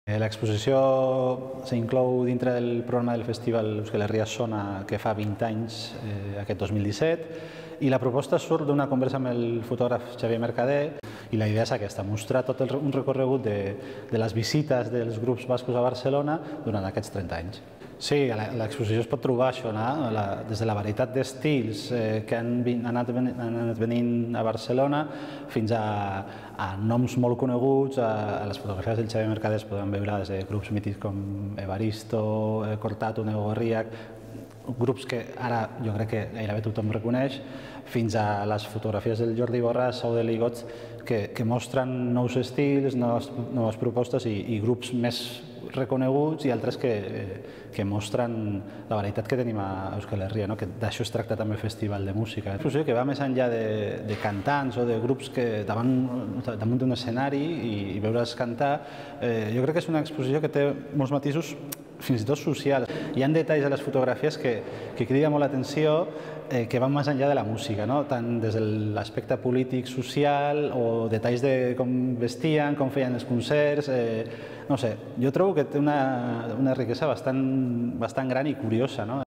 L'exposició s'inclou dintre del programa del Festival Euskal Herria Sona que fa 20 anys, aquest 2017, i la proposta surt d'una conversa amb el fotògraf Xavier Mercader i la idea és aquesta, mostrar tot un recorregut de les visites dels grups bascos a Barcelona durant aquests 30 anys. Sí, a l'exposició es pot trobar això, des de la varietat d'estils que han anat venint a Barcelona fins a noms molt coneguts. A les fotografies del Xavier Mercader es poden veure des de grups mítics com Evaristo, Cortatu, Nego Gorriak, grups que ara jo crec que gairebé tothom reconeix, fins a les fotografies del Jordi Borràs o de Ligots que mostren nous estils, noves propostes i grups més reconeguts i altres que mostren la varietat que tenim a Euskal Herria. D'això es tracta també el Festival de Música. És una exposició que va més enllà de cantants o de grups que damunt d'un escenari i veure'ls cantar. Jo crec que és una exposició que té molts matisos fins i tot socials. Hi ha detalls a les fotografies que criden molt l'atenció, que van més enllà de la música, tant des de l'aspecte polític, social, o detalls de com vestien, com feien els concerts. No sé, jo trobo que té una riquesa bastant gran i curiosa.